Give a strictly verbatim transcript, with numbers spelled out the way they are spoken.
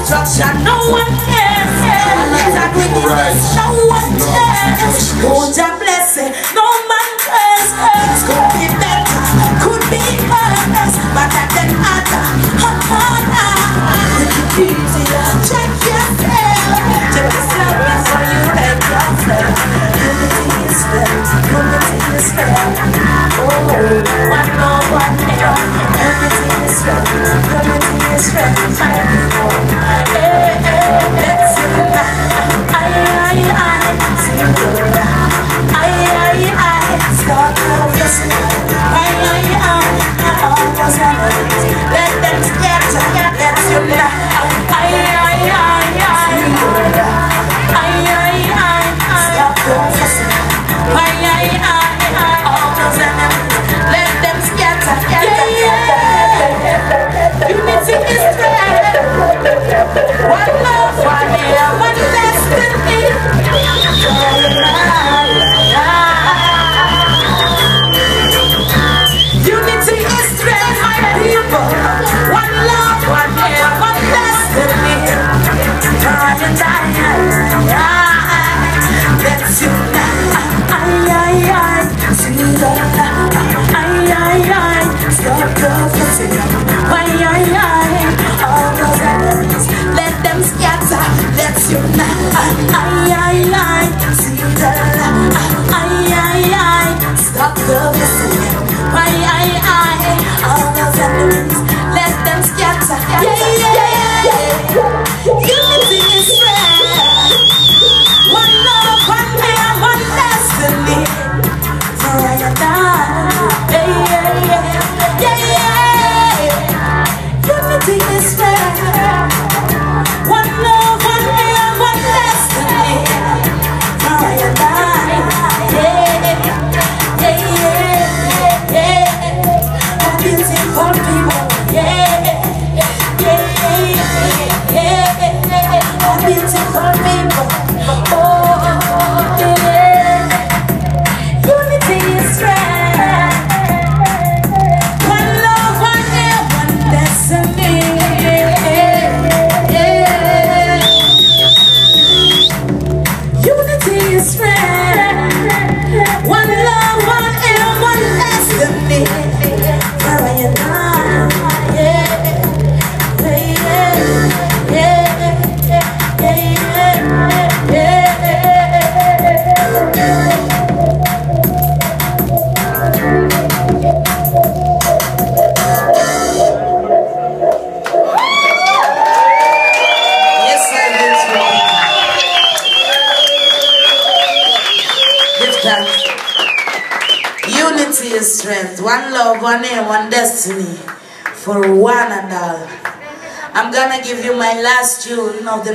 destruction, no one cares. No one cares. Won't you bless it? No man cares. Things could be better, could be worse, but at the other, check yourself. Check yourself before you wreck yourself. Unity is strength. Unity is strength. Oh, one more, one more. Unity is strength. Unity is strength. Hey, hey, let's sing. Aye, aye, aye. Sing it. Aye, aye, aye. Start listening. Aye, aye, aye. All those melodies. Let them scatter. Let's unite. Aye, aye, aye, aye. Aye, aye, aye. Stop listening. Aye, aye, aye. All those melodies. Let them scatter. Yeah, yeah. Unity is strength. One love, one air, one destiny. Unity is strength, my people. One love, one air, one destiny. Try and die. Let's unite. Aye, aye, aye. Sing the aye, aye, aye. Stop the fighting. Aye, aye, aye. All those enemies, let them scatter. Let's unite. Aye, aye, aye. Sing the aye, aye, aye. Stop the fighting. Aye, aye, aye. All those enemies, let them scatter. Yeah, yeah, yeah. Unity is strength. One love, one air, one destiny. For I and I. Yeah, yeah, yeah. Yeah, yeah. Unity is strength. One love, one air, one destiny. For I and I. Yeah, yeah, yeah, yeah. A beautiful people. Yeah, yeah, yeah, yeah. A beautiful people. Oh, yeah. Unity is strength. One love, one air, one destiny. Yeah. Unity is strength. One love, one air, one destiny. For I and I. Yeah. Yeah. Yeah. Yeah. Yeah. Unity is strength, one love, one aim, one destiny for one and all. I'm gonna give you my last tune of the